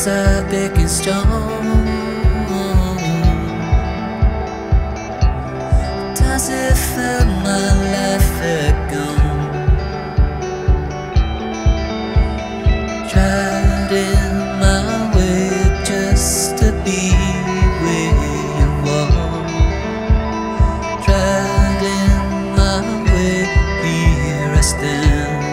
weakness I became strong. Does it feel my life had gone? Tried in my way just to be where you are. Tried in my way, here I stand.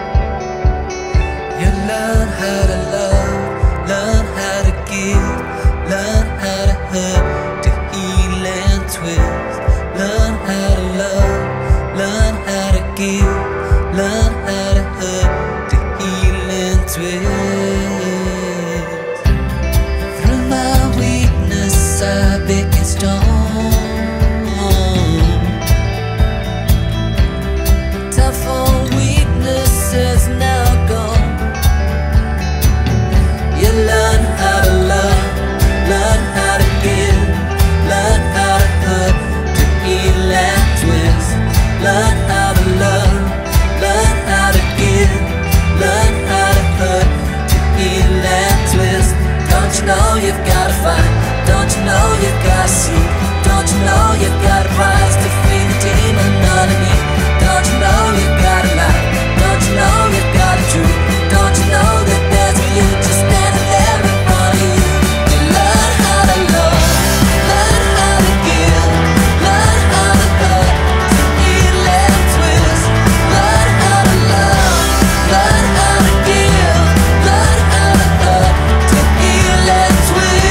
You learn how to love, learn how to give, learn how to hurt, to heal and twist. Learn how to love, learn how to give, learn how to hurt, to heal and twist. Through my weakness I became strong. Tough on weakness is now gone. You learn how to love, learn how to give, learn how to hurt, heal and twist. Learn how to love, learn how to give, learn how to hurt, to heal and twist. Don't you know you've got to fight? Don't you know you've got to seek? Don't you know you've got to rise to free the demon underneath? Don't you know you've got to lie? Don't you know you've got to truth? Don't you know that there's a future standing there in front of you? You learn how to love, learn how to give, learn how to hurt, to heal and twist. Learn how to love, learn how to give, learn how to hurt, to heal and twist.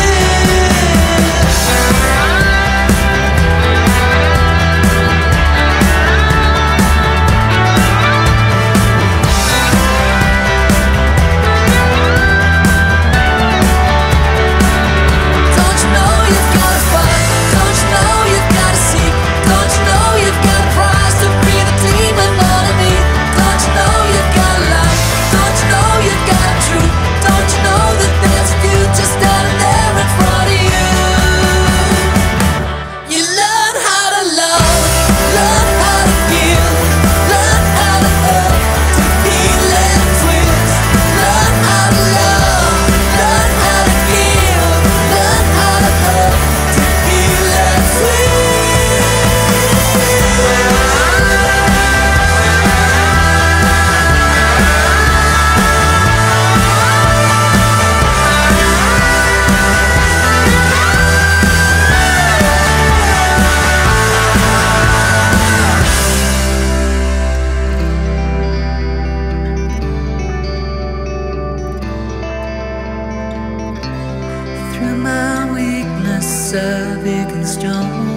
Don't you know you've got to fight? Don't you know you've got to seek? Don't you know you've got to rise to free the demon underneath? Don't you know you've got to lie? Don't you know you've got to truth? Don't you know that there's a future standing there in front of you? You learn how to love, learn how to give, learn how to hurt, to heal and twist. Learn how to love, learn how to give, learn how to hurt, to heal and twist. Through my weakness I became strong.